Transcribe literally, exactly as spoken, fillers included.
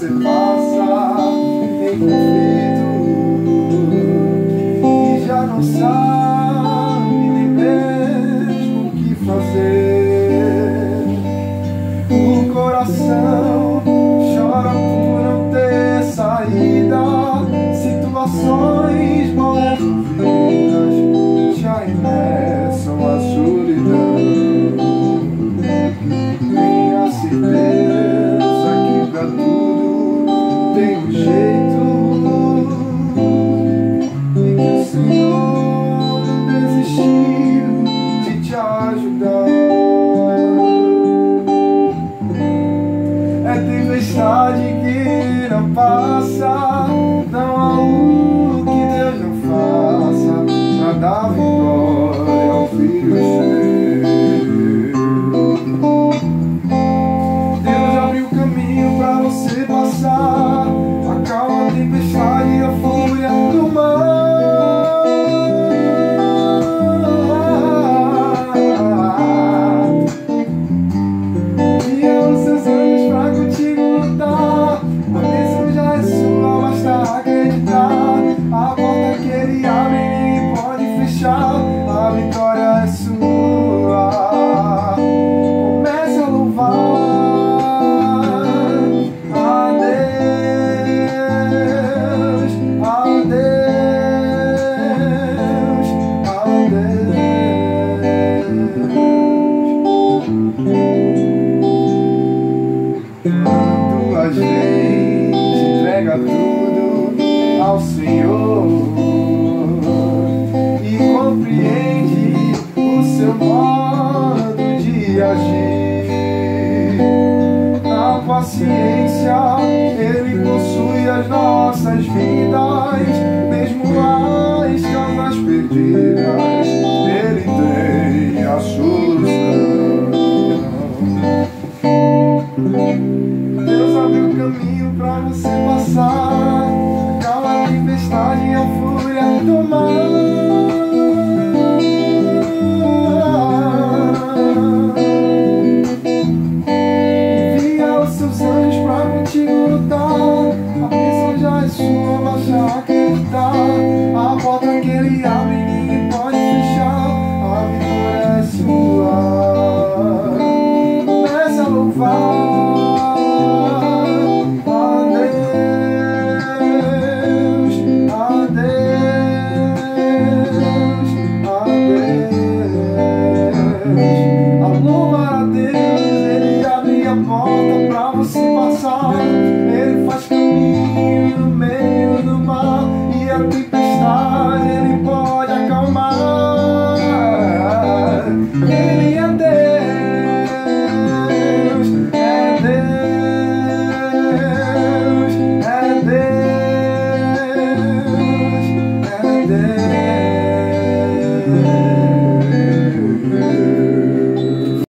você passa em conflito e já não sabe nem mesmo o que fazer. O coração chora por não ter saída, situações mal resolvidas já imersam a solidão. Tenha certeza que pra tudo tem um jeito e que o Senhor não desistiu de te ajudar. É tempestade que não passa, não há o que Deus não faça pra dar vitória ao filho seu. Deus abriu caminho pra você passar, acalma a tempestade e a fúria do mar. Envia os seus anjos pra contigo lutar, a bênção já é sua, basta acreditar. A porta que ele abre ninguém pode fechar, a vitória é sua. Comece a louvar a Deus, a Deus, a Deus. Quando a gente entrega tudo ao Senhor e compreende o seu modo de agir, na paciência Ele possui as nossas vidas, mesmo as casas perdidas, Ele tem a solução. Deus abriu o caminho pra você passar, acalma a tempestade e a fúria do mar.